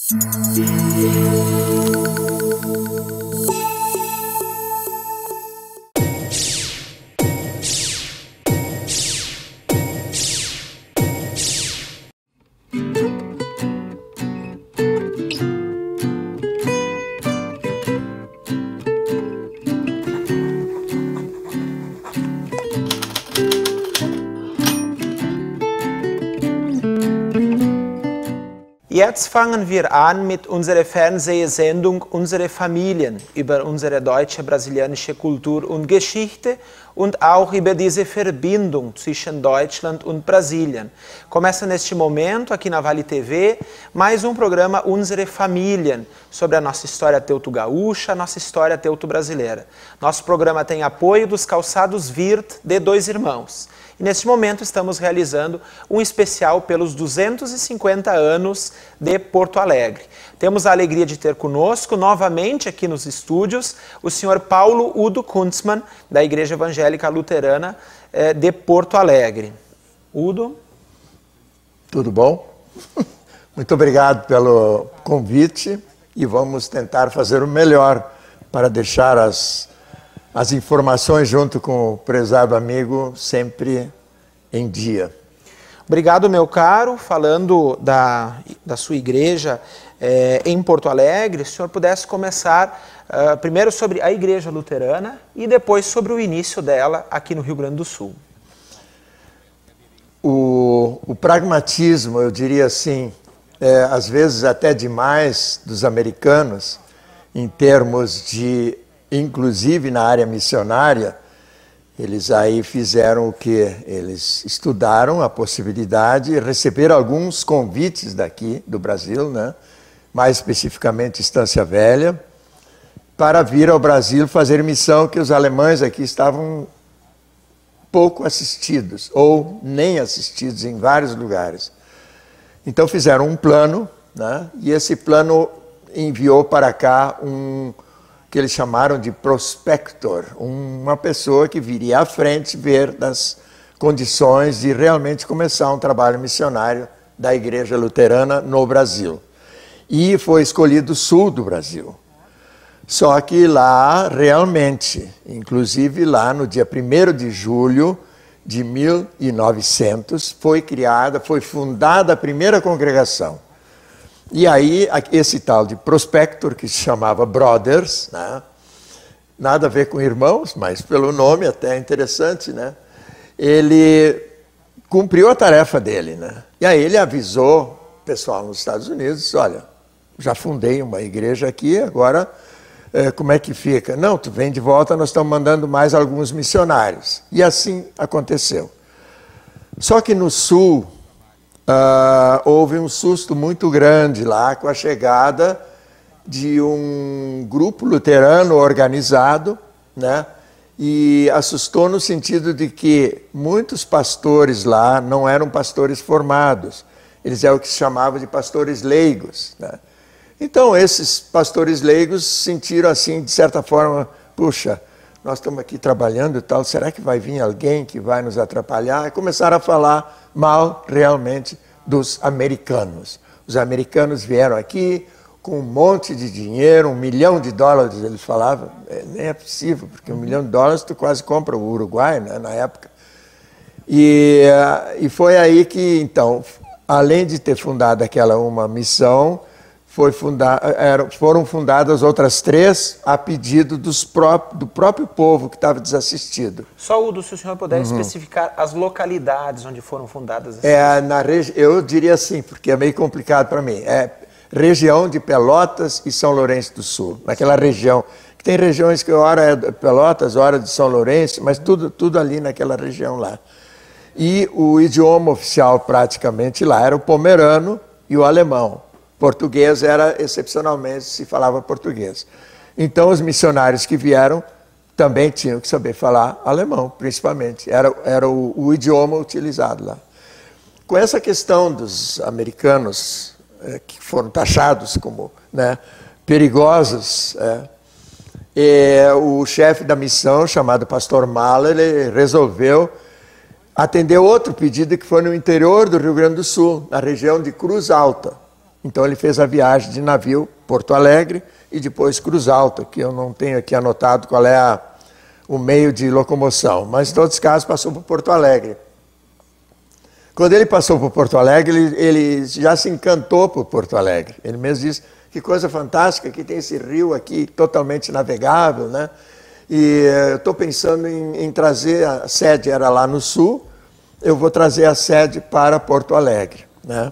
Jetzt fangen wir an mit unserer Fernsehsendung Unsere Familien über unsere deutsche brasilianische Kultur und Geschichte und auch über diese Verbindung zwischen Deutschland und Brasilien. Começa neste momento, aqui na Vale TV, mais um programa Unsere Familien, sobre a nossa história teuto-gaúcha, a nossa história teuto-brasileira. Nosso programa tem apoio dos calçados Wirt de Dois Irmãos. E neste momento estamos realizando um especial pelos 250 anos de Porto Alegre. Temos a alegria de ter conosco, novamente aqui nos estúdios, o senhor Paulo Udo Kuntzmann, da Igreja Evangélica Luterana de Porto Alegre. Udo? Tudo bom? Muito obrigado pelo convite e vamos tentar fazer o melhor para deixar as informações junto com o prezado amigo sempre em dia. Obrigado, meu caro. Falando da sua igreja em Porto Alegre, se o senhor pudesse começar primeiro sobre a Igreja Luterana e depois sobre o início dela aqui no Rio Grande do Sul. O pragmatismo, eu diria assim, às vezes até demais dos americanos, em termos de, inclusive na área missionária, eles aí fizeram o que? Eles estudaram a possibilidade, receberam alguns convites daqui do Brasil, né? Mais especificamente Estância Velha, para vir ao Brasil fazer missão que os alemães aqui estavam pouco assistidos, ou nem assistidos em vários lugares. Então fizeram um plano, né? E esse plano enviou para cá que eles chamaram de prospector, uma pessoa que viria à frente ver das condições de realmente começar um trabalho missionário da Igreja Luterana no Brasil. E foi escolhido o sul do Brasil. Só que lá, realmente, inclusive lá no dia 1º de julho de 1900, foi fundada a primeira congregação. E aí, esse tal de prospector, que se chamava Brothers, né? Nada a ver com irmãos, mas pelo nome até é interessante, né? Ele cumpriu a tarefa dele, né? E aí ele avisou o pessoal nos Estados Unidos, disse, olha, já fundei uma igreja aqui, agora como é que fica? Não, tu vem de volta, nós estamos mandando mais alguns missionários. E assim aconteceu. Só que no sul, houve um susto muito grande lá com a chegada de um grupo luterano organizado, né? E assustou no sentido de que muitos pastores lá não eram pastores formados, eles eram o que se chamava de pastores leigos, né? Então esses pastores leigos sentiram assim, de certa forma, puxa, nós estamos aqui trabalhando e tal, será que vai vir alguém que vai nos atrapalhar? E começaram a falar mal realmente dos americanos. Os americanos vieram aqui com um monte de dinheiro, $1 milhão, eles falavam, nem é possível, porque $1 milhão tu quase compra o Uruguai, né, na época. E foi aí que, então, além de ter fundado uma missão, foram fundadas outras 3 a pedido do próprio povo que estava desassistido. Só, Udo, se o senhor puder especificar as localidades onde foram fundadas eu diria assim, porque é meio complicado para mim. Região de Pelotas e São Lourenço do Sul, naquela região. Tem regiões que hora é Pelotas, hora de São Lourenço, mas tudo ali naquela região lá. E o idioma oficial praticamente lá era o pomerano e o alemão. Português era, excepcionalmente, se falava português. Então, os missionários que vieram também tinham que saber falar alemão, principalmente. Era o idioma utilizado lá. Com essa questão dos americanos, que foram taxados como, né, perigosos, o chefe da missão, chamado pastor Mahler, ele resolveu atender outro pedido que foi no interior do Rio Grande do Sul, na região de Cruz Alta, Então ele fez a viagem de navio Porto Alegre e depois Cruz Alta, que eu não tenho aqui anotado qual é o meio de locomoção, mas em todos os casos passou por Porto Alegre. Quando ele passou por Porto Alegre, ele já se encantou por Porto Alegre. Ele mesmo disse, que coisa fantástica, que tem esse rio aqui totalmente navegável, né? E eu estou pensando em trazer, a sede era lá no sul, eu vou trazer a sede para Porto Alegre, né?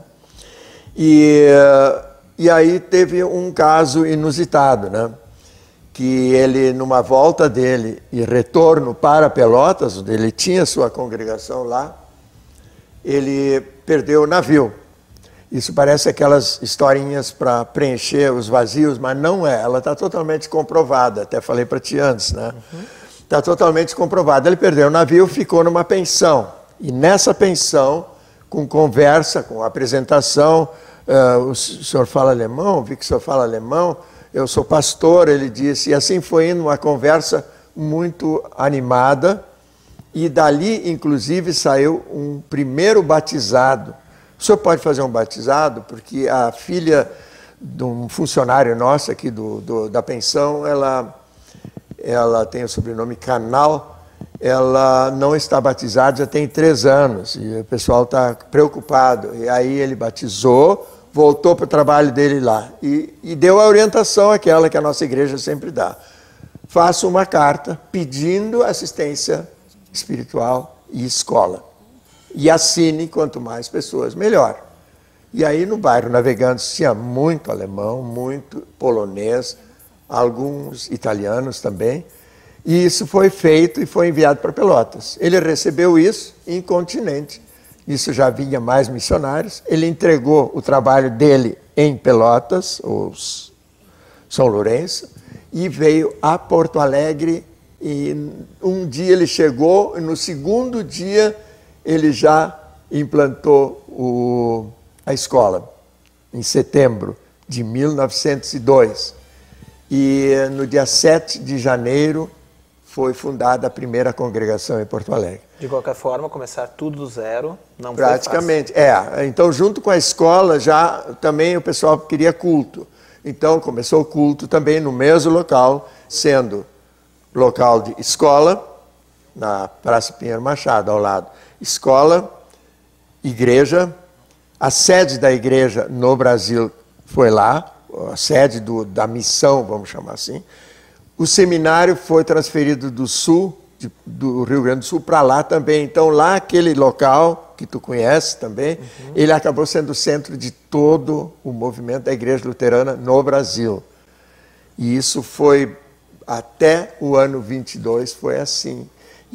E aí teve um caso inusitado, né? Que ele, numa volta dele e retorno para Pelotas, onde ele tinha sua congregação lá, ele perdeu o navio. Isso parece aquelas historinhas para preencher os vazios, mas não é. Ela está totalmente comprovada. Até falei para ti antes, né? Está totalmente comprovada. Ele perdeu o navio, ficou numa pensão. E nessa pensão, com conversa, com apresentação, o senhor fala alemão? Vi que o senhor fala alemão. Eu sou pastor, ele disse. E assim foi indo uma conversa muito animada. E dali, inclusive, saiu um primeiro batizado. O senhor pode fazer um batizado? Porque a filha de um funcionário nosso aqui da pensão, ela tem o sobrenome Canal, ela não está batizada, já tem 3 anos, e o pessoal está preocupado. E aí ele batizou, voltou para o trabalho dele lá, e deu a orientação aquela que a nossa igreja sempre dá. Faça uma carta pedindo assistência espiritual e escola. E assine, quanto mais pessoas, melhor. E aí no bairro Navegantes tinha muito alemão, muito polonês, alguns italianos também. E isso foi feito e foi enviado para Pelotas. Ele recebeu isso incontinenti. Isso já vinha mais missionários. Ele entregou o trabalho dele em Pelotas, ou São Lourenço, e veio a Porto Alegre. E um dia ele chegou, e no segundo dia ele já implantou a escola, em setembro de 1902. E no dia 7 de janeiro foi fundada a primeira congregação em Porto Alegre. De qualquer forma, começar tudo do zero não praticamente foi fácil. Então junto com a escola já também o pessoal queria culto. Então começou o culto também no mesmo local, sendo local de escola, na Praça Pinheiro Machado, ao lado. Escola, igreja, a sede da igreja no Brasil foi lá, a sede da missão, vamos chamar assim. O seminário foi transferido do sul, do Rio Grande do Sul, para lá também. Então lá aquele local, que tu conheces também, ele acabou sendo o centro de todo o movimento da igreja luterana no Brasil. E isso foi, até o ano 22, foi assim.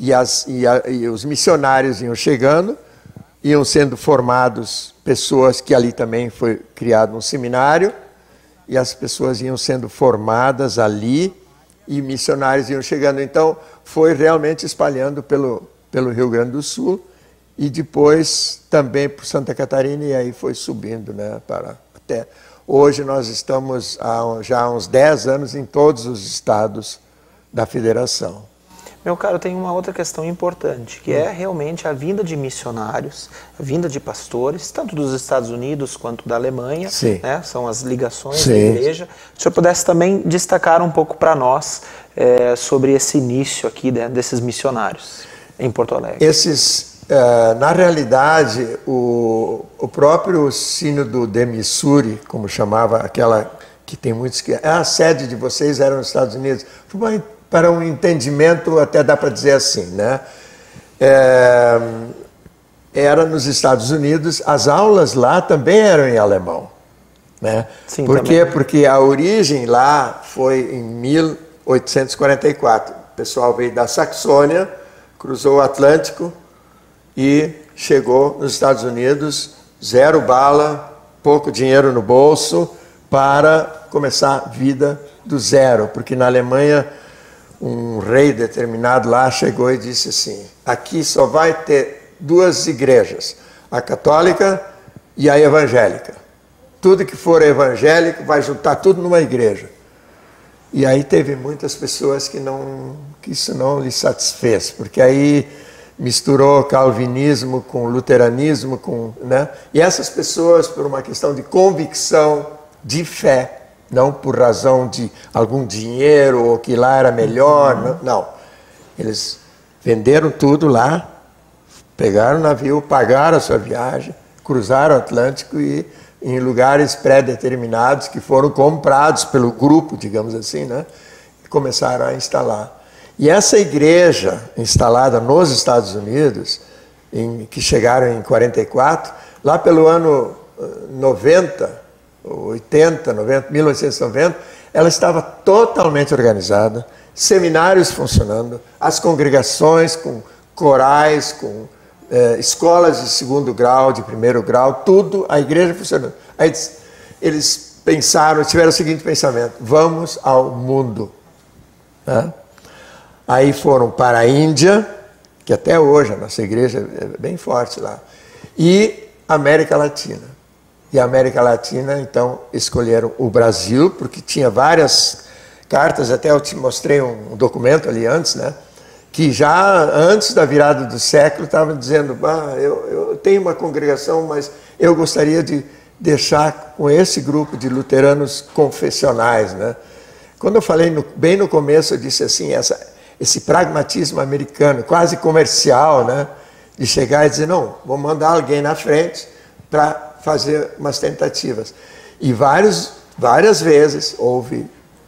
E os missionários iam chegando, iam sendo formados pessoas que ali também foi criado um seminário, e as pessoas iam sendo formadas ali, e missionários iam chegando. Então, foi realmente espalhando pelo Rio Grande do Sul, e depois também por Santa Catarina, e aí foi subindo, né, até hoje nós estamos já há uns 10 anos em todos os estados da federação. Meu caro, tem uma outra questão importante, que é realmente a vinda de missionários, a vinda de pastores, tanto dos Estados Unidos quanto da Alemanha, né? São as ligações da igreja. Se o senhor pudesse também destacar um pouco para nós sobre esse início aqui, né, desses missionários em Porto Alegre. Na realidade, o próprio Sínodo de Missouri, como chamava aquela que tem muitos que... a sede de vocês era nos Estados Unidos. Foi para um entendimento, até dá para dizer assim, né? Era nos Estados Unidos, as aulas lá também eram em alemão, né? Sim, por quê? Também. Porque a origem lá foi em 1844. O pessoal veio da Saxônia, cruzou o Atlântico e chegou nos Estados Unidos, 0 bala, pouco dinheiro no bolso, para começar a vida do zero, porque na Alemanha um rei determinado lá chegou e disse assim: aqui só vai ter 2 igrejas, a católica e a evangélica. Tudo que for evangélico vai juntar tudo numa igreja. E aí teve muitas pessoas que isso não lhe satisfez, porque aí misturou calvinismo com luteranismo, né? E essas pessoas, por uma questão de convicção, de fé, não por razão de algum dinheiro ou que lá era melhor, não. Eles venderam tudo lá, pegaram o navio, pagaram a sua viagem, cruzaram o Atlântico e em lugares pré-determinados que foram comprados pelo grupo, digamos assim, né? E começaram a instalar. E essa igreja instalada nos Estados Unidos, que chegaram em 44, lá pelo ano 90, 80, 90, 1990, ela estava totalmente organizada, seminários funcionando, as congregações com corais, com escolas de segundo grau, de primeiro grau, tudo, a igreja funcionando. Aí eles pensaram, tiveram o seguinte pensamento: vamos ao mundo. Né? Aí foram para a Índia, que até hoje a nossa igreja é bem forte lá, e América Latina. E a América Latina, então, escolheram o Brasil, porque tinha várias cartas, até eu te mostrei um documento ali antes, né? Que já antes da virada do século estava dizendo, eu tenho uma congregação, mas eu gostaria de deixar com esse grupo de luteranos confessionais, né? Quando eu falei bem no começo, eu disse assim, esse pragmatismo americano, quase comercial, né? De chegar e dizer, não, vou mandar alguém na frente para fazer umas tentativas. E várias vezes houve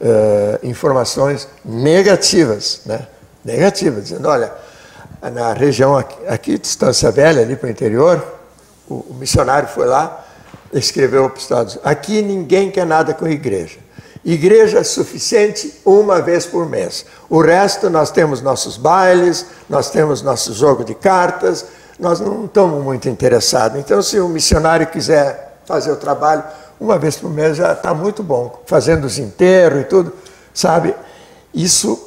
informações negativas, né? Negativas, dizendo, olha, na região aqui de Estância Velha, ali para o interior, o missionário foi lá, escreveu para os Estados Unidos, aqui ninguém quer nada com igreja. Igreja é suficiente uma vez por mês. O resto nós temos nossos bailes, nós temos nosso jogo de cartas, nós não estamos muito interessados. Então, se o missionário quiser fazer o trabalho uma vez por mês, já está muito bom. Fazendo os enterros e tudo, sabe? Isso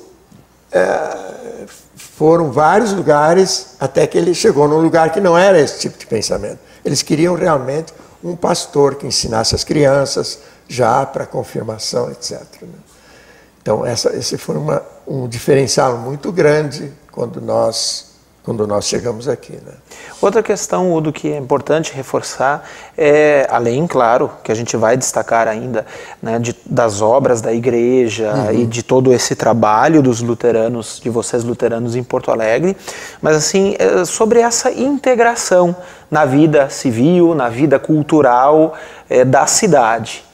foram vários lugares até que ele chegou num lugar que não era esse tipo de pensamento. Eles queriam realmente um pastor que ensinasse as crianças já para confirmação, etc. Então, esse foi um diferencial muito grande quando nós chegamos aqui, né? Outra questão, Udo, que é importante reforçar, além, claro, que a gente vai destacar ainda, né, das obras da igreja e de todo esse trabalho dos luteranos, de vocês luteranos em Porto Alegre, mas assim, sobre essa integração na vida civil, na vida cultural da cidade.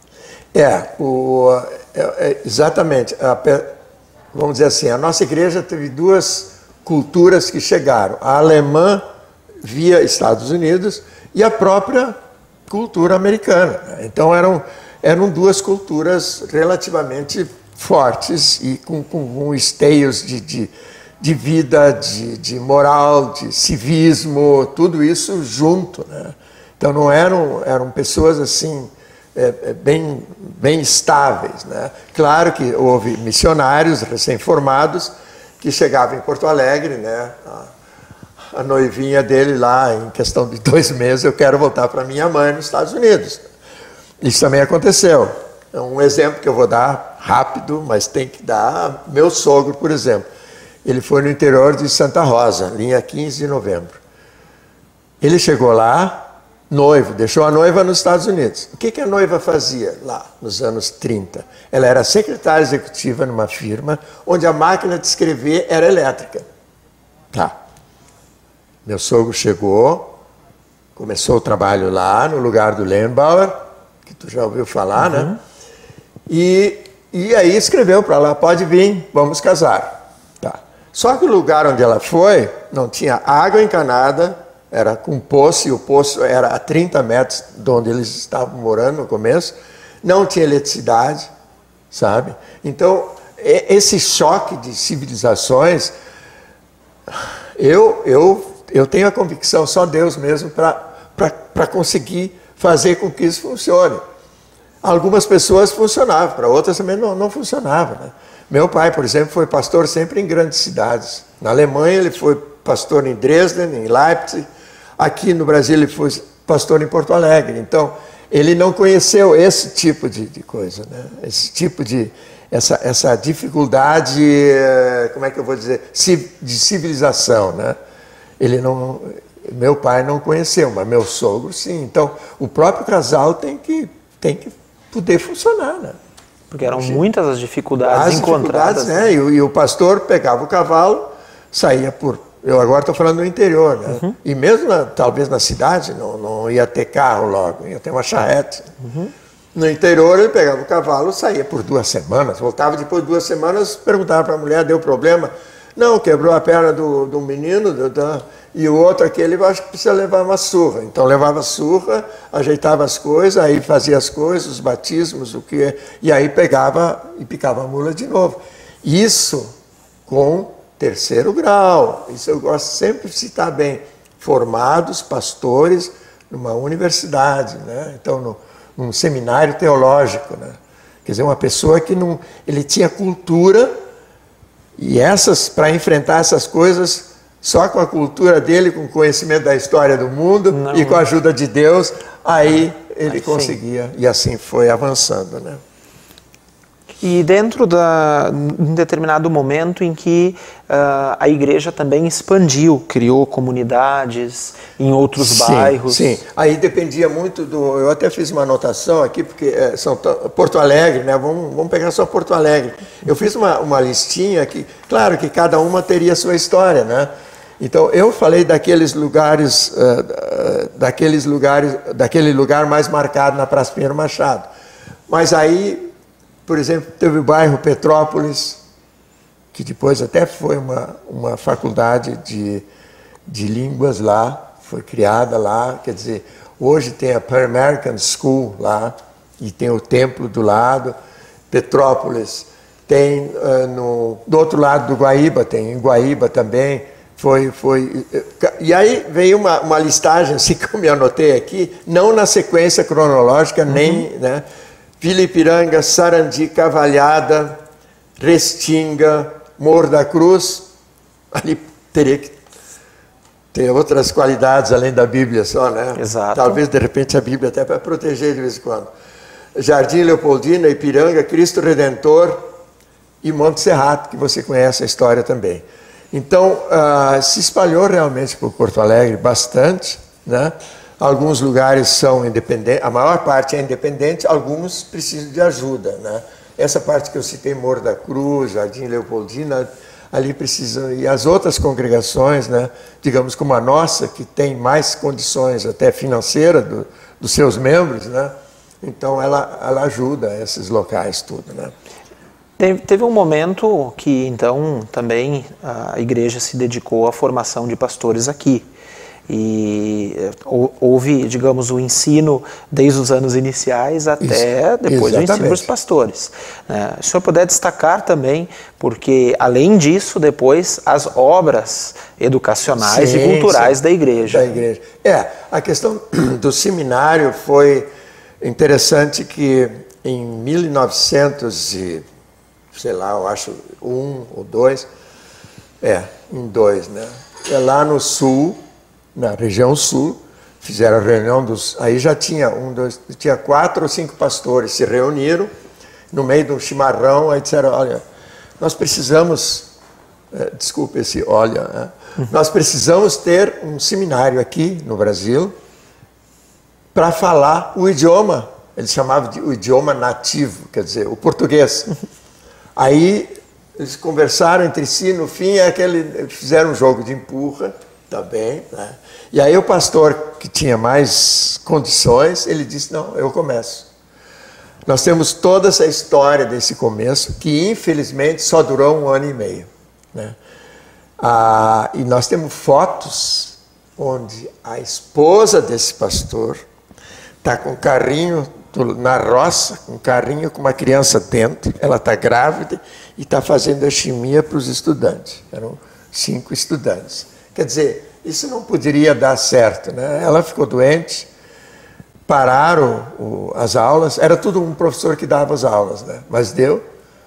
Exatamente. Vamos dizer assim, a nossa igreja teve duas culturas que chegaram. A alemã via Estados Unidos e a própria cultura americana. Então eram duas culturas relativamente fortes e com esteios de vida, de moral, de civismo, tudo isso junto, né? Então não eram pessoas assim bem estáveis, né? Claro que houve missionários recém-formados que chegavam em Porto Alegre, né? A noivinha dele lá, em questão de 2 meses, eu quero voltar para minha mãe nos Estados Unidos. Isso também aconteceu. É um exemplo que eu vou dar rápido, mas tem que dar. Meu sogro, por exemplo, ele foi no interior de Santa Rosa, linha 15 de novembro. Ele chegou lá, noivo, deixou a noiva nos Estados Unidos. O que a noiva fazia lá nos anos 30? Ela era secretária executiva numa firma onde a máquina de escrever era elétrica. Tá. Meu sogro chegou, começou o trabalho lá no lugar do Lehmbauer, que tu já ouviu falar, né? E aí escreveu para lá, pode vir, vamos casar. Tá. Só que o lugar onde ela foi não tinha água encanada, era com poço, e o poço era a 30 metros de onde eles estavam morando no começo, não tinha eletricidade, sabe? Então, esse choque de civilizações, eu tenho a convicção, só Deus mesmo, para conseguir fazer com que isso funcione. Algumas pessoas funcionavam, para outras também não funcionava, né? Meu pai, por exemplo, foi pastor sempre em grandes cidades. Na Alemanha ele foi pastor em Dresden, em Leipzig. Aqui no Brasil ele foi pastor em Porto Alegre. Então, ele não conheceu esse tipo de coisa, né? Esse tipo essa dificuldade, como é que eu vou dizer, de civilização, né? ele não, meu pai não conheceu, mas meu sogro sim. Então, o próprio casal tem que poder funcionar, né? Porque eram muitas as dificuldades encontradas. Né? E o pastor pegava o cavalo, saía por... Eu agora estou falando do interior, né? E mesmo, talvez na cidade, não ia ter carro logo, ia ter uma charrete. No interior, ele pegava o cavalo, saía por 2 semanas, voltava depois de 2 semanas, perguntava para a mulher, deu problema? Não, quebrou a perna do menino, e o outro aqui, ele acho que precisa levar uma surra. Então levava surra, ajeitava as coisas, aí fazia as coisas, os batismos, e aí pegava e picava a mula de novo. Isso com 3º grau. Isso eu gosto sempre de citar bem. Formados pastores numa universidade, né? Então num seminário teológico, né? Quer dizer, uma pessoa que não... Ele tinha cultura, e para enfrentar essas coisas... Só com a cultura dele, com o conhecimento da história do mundo e com a ajuda de Deus, aí ele conseguia. E assim foi avançando, né? E dentro de um determinado momento em que a igreja também expandiu, criou comunidades em outros bairros. Sim, aí dependia muito do... Eu até fiz uma anotação aqui, porque Porto Alegre, né? Vamos pegar só Porto Alegre. Eu fiz uma listinha que, claro que cada uma teria a sua história, né? Então, eu falei daquele lugar mais marcado na Praça Pinheiro Machado. Mas aí, por exemplo, teve o bairro Petrópolis, que depois até foi uma faculdade de línguas lá, foi criada lá. Quer dizer, hoje tem a Pan American School lá, e tem o templo do lado. Petrópolis tem do outro lado do Guaíba, tem em Guaíba também. E aí veio uma listagem, assim que eu me anotei aqui, não na sequência cronológica, nem, né? Vila Ipiranga, Sarandi, Cavalhada, Restinga, Morro da Cruz. Ali teria que ter outras qualidades além da Bíblia só, né? Exato. Talvez, de repente, a Bíblia até para proteger de vez em quando. Jardim Leopoldina, Ipiranga, Cristo Redentor e Monte Serrato, que você conhece a história também. Então, se espalhou realmente por Porto Alegre bastante, né? Alguns lugares são independentes, a maior parte é independente, alguns precisam de ajuda, né? Essa parte que eu citei, Morro da Cruz, Jardim Leopoldina, ali precisam, e as outras congregações, né? Digamos como a nossa, que tem mais condições até financeiras dos seus membros, né? Então, ela ajuda esses locais tudo, né? Teve um momento que, então, também a igreja se dedicou à formação de pastores aqui. E houve, digamos, o ensino desde os anos iniciais até depois o ensino dos pastores. Se o senhor puder destacar também, porque, além disso, depois, as obras educacionais e culturais da igreja. A questão do seminário foi interessante que em 1900 sei lá, eu acho 1 ou 2, em 2, né? Lá no sul, na região sul, fizeram a reunião aí já tinha tinha 4 ou 5 pastores, se reuniram no meio de um chimarrão, aí disseram, olha, nós precisamos, desculpe esse olha, né? Nós precisamos ter um seminário aqui no Brasil para falar o idioma, eles chamavam de o idioma nativo, quer dizer, o português. Aí eles conversaram entre si, no fim fizeram um jogo de empurra também, né? E aí o pastor, que tinha mais condições, ele disse, não, eu começo. Nós temos toda essa história desse começo, que infelizmente só durou 1 ano e meio, né? E nós temos fotos onde a esposa desse pastor está com um carrinho na roça, um carrinho com uma criança dentro, ela está grávida e está fazendo alquimia para os estudantes. Eram 5 estudantes. Quer dizer, isso não poderia dar certo, né? Ela ficou doente, pararam as aulas, era tudo um professor que dava as aulas, né? Mas deu.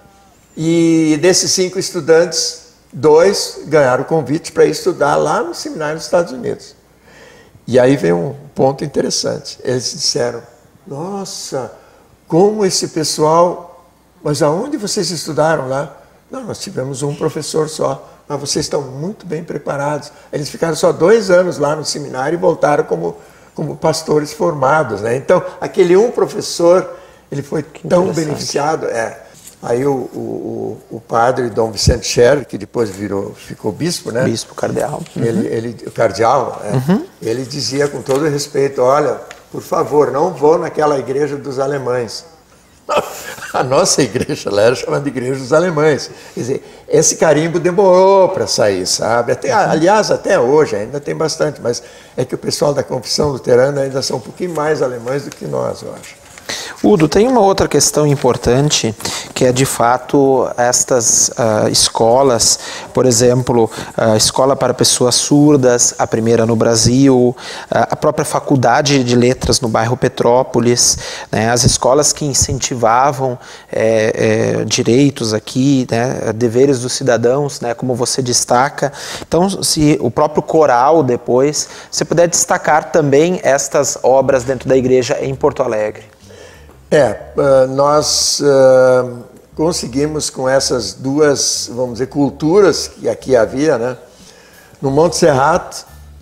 E desses 5 estudantes, 2 ganharam o convite para ir estudar lá no seminário dos Estados Unidos. E aí vem um ponto interessante. Eles disseram, nossa, como esse pessoal... Mas aonde vocês estudaram lá? Não, nós tivemos um professor só. mas vocês estão muito bem preparados. Eles ficaram só 2 anos lá no seminário e voltaram como pastores formados, né? Então, aquele um professor, ele foi tão beneficiado. Aí o padre Dom Vicente Scher, que depois ficou bispo, né? Bispo, cardeal. O cardeal, ele dizia com todo respeito, olha, por favor, não vou naquela igreja dos alemães. A nossa igreja lá era chamada de Igreja dos Alemães. Quer dizer, esse carimbo demorou para sair, sabe? Aliás, até hoje ainda tem bastante, mas é que o pessoal da confissão luterana ainda são um pouquinho mais alemães do que nós, eu acho. Udo, tem uma outra questão importante, que é de fato estas escolas, por exemplo, a escola para pessoas surdas, a primeira no Brasil, a própria faculdade de letras no bairro Petrópolis, né, as escolas que incentivavam direitos aqui, né, deveres dos cidadãos, né, como você destaca. Então, se o próprio coral depois, você puder destacar também estas obras dentro da igreja em Porto Alegre. Nós conseguimos com essas duas, vamos dizer, culturas que aqui havia, né? No Monte Serrato,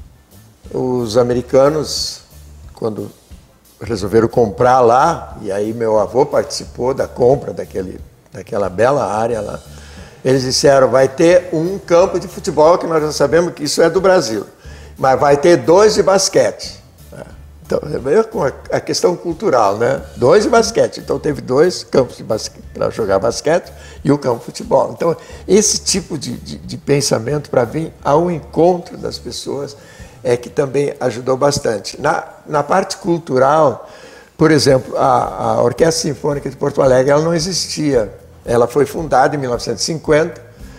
os americanos, quando resolveram comprar lá, e aí meu avô participou da compra daquela bela área lá, eles disseram, vai ter um campo de futebol, que nós já sabemos que isso é do Brasil, mas vai ter 2 de basquete. Então, veio com a questão cultural, né? 2 de basquete. Então, teve 2 campos para jogar basquete e o campo de futebol. Então, esse tipo de pensamento para vir ao encontro das pessoas é que também ajudou bastante. Na parte cultural, por exemplo, a Orquestra Sinfônica de Porto Alegre, ela não existia. Ela foi fundada em 1950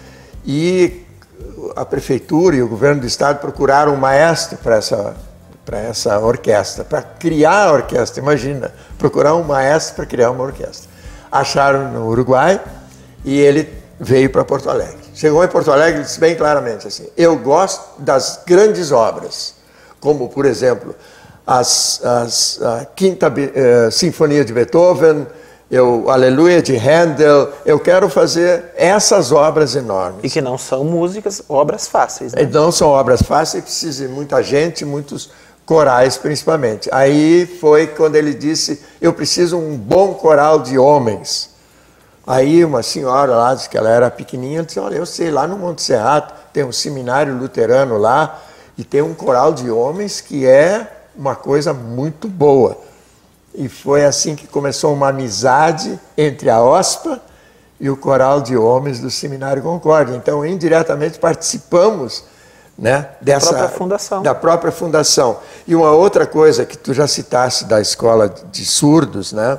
e a prefeitura e o governo do estado procuraram um maestro para essa orquestra, para criar a orquestra. Imagina, procurar um maestro para criar uma orquestra. Acharam no Uruguai e ele veio para Porto Alegre. Chegou em Porto Alegre e disse bem claramente assim, eu gosto das grandes obras, como, por exemplo, a Quinta Sinfonia de Beethoven, o Aleluia de Handel, eu quero fazer essas obras enormes. E que não são obras fáceis, né? Não são obras fáceis, precisa de muita gente, muitos corais principalmente. Aí foi quando ele disse, eu preciso um bom coral de homens. Aí uma senhora lá, disse que ela era pequenininha, disse, olha, eu sei, lá no Monte Serrato tem um seminário luterano lá e tem um coral de homens que é uma coisa muito boa. E foi assim que começou uma amizade entre a OSPA e o coral de homens do Seminário Concórdia. Então, indiretamente participamos, né, da própria fundação. E uma outra coisa que tu já citaste da escola de surdos, né,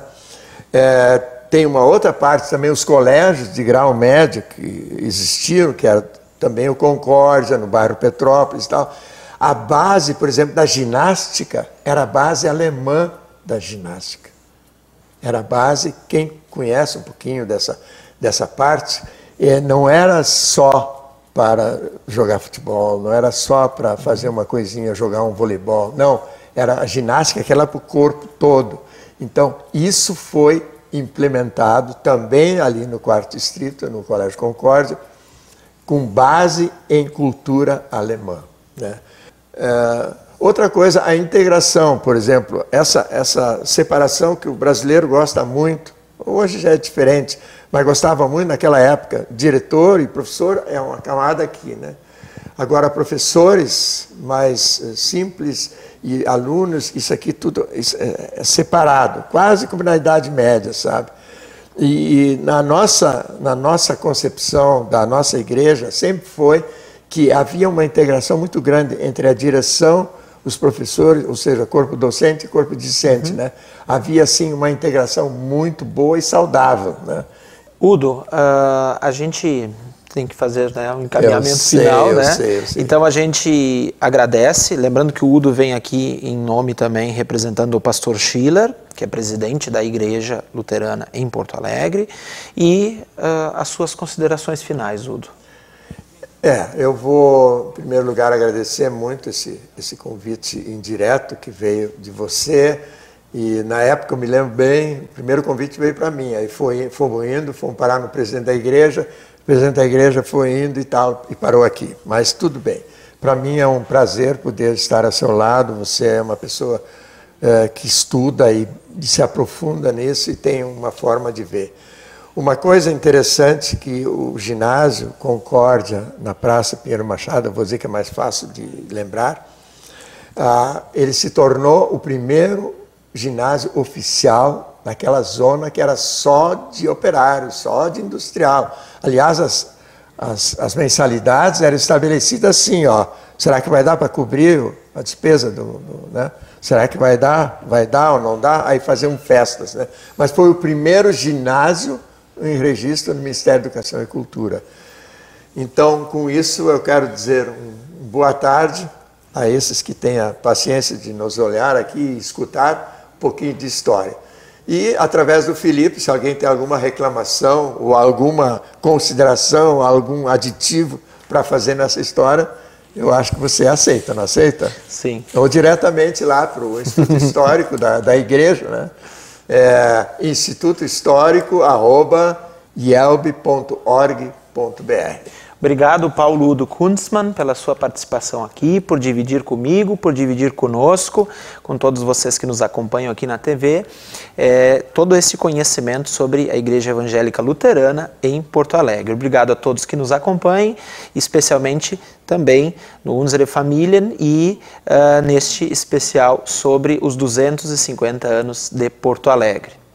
tem uma outra parte também, os colégios de grau médio que existiram, que era também o Concórdia, no bairro Petrópolis e tal. A base, por exemplo, da ginástica era a base alemã da ginástica. Era a base, quem conhece um pouquinho dessa parte, não era só para jogar futebol, não era só para fazer uma coisinha, jogar um voleibol, não, era a ginástica que era para o corpo todo. Então, isso foi implementado também ali no 4º Distrito, no Colégio Concórdia, com base em cultura alemã, né? Outra coisa, a integração, por exemplo, essa separação que o brasileiro gosta muito, hoje já é diferente, mas gostava muito naquela época, diretor e professor é uma camada aqui, né? Agora, professores mais simples e alunos, isso aqui tudo é separado, quase como na Idade Média, sabe? E na nossa concepção da nossa igreja sempre foi que havia uma integração muito grande entre a direção, os professores, ou seja, corpo docente e corpo discente, né? Havia, assim, uma integração muito boa e saudável, né? Udo, a gente tem que fazer, né, um encaminhamento final, né? Eu sei. Então a gente agradece, lembrando que o Udo vem aqui em nome também representando o pastor Schiller, que é presidente da Igreja Luterana em Porto Alegre, e as suas considerações finais, Udo. Eu vou, em primeiro lugar, agradecer muito esse convite indireto que veio de você. E na época, eu me lembro bem, o primeiro convite veio para mim. Aí fomos parar no presidente da igreja. O presidente da igreja foi indo e tal, e parou aqui. Mas tudo bem. Para mim é um prazer poder estar ao seu lado. Você é uma pessoa que estuda e se aprofunda nisso e tem uma forma de ver. Uma coisa interessante que o ginásio Concórdia, na Praça Pinheiro Machado, eu vou dizer que é mais fácil de lembrar, ele se tornou o primeiro ginásio oficial naquela zona que era só de operários, só de industrial. Aliás, as mensalidades eram estabelecidas assim, ó. Será que vai dar para cobrir a despesa né? Será que vai dar ou não dá? Aí faziam festas, né? Mas foi o primeiro ginásio em registro no Ministério da Educação e Cultura. Então, com isso, eu quero dizer boa tarde a esses que têm a paciência de nos olhar aqui e escutar um pouquinho de história. E, através do Felipe, se alguém tem alguma reclamação ou alguma consideração, algum aditivo para fazer nessa história, eu acho que você aceita, não aceita? Sim. Ou diretamente lá para o Instituto Histórico da Igreja, né? institutohistórico@ielb.org.br. Obrigado, Paulo Udo Kunstmann, pela sua participação aqui, por dividir comigo, por dividir conosco, com todos vocês que nos acompanham aqui na TV, todo esse conhecimento sobre a Igreja Evangélica Luterana em Porto Alegre. Obrigado a todos que nos acompanhem, especialmente também no Unsere Familien e neste especial sobre os 250 anos de Porto Alegre.